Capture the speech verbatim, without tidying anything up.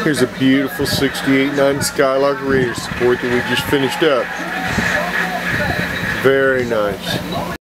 Here's a beautiful sixty-eight nine Skylark Radiator support that we just finished up. Very nice.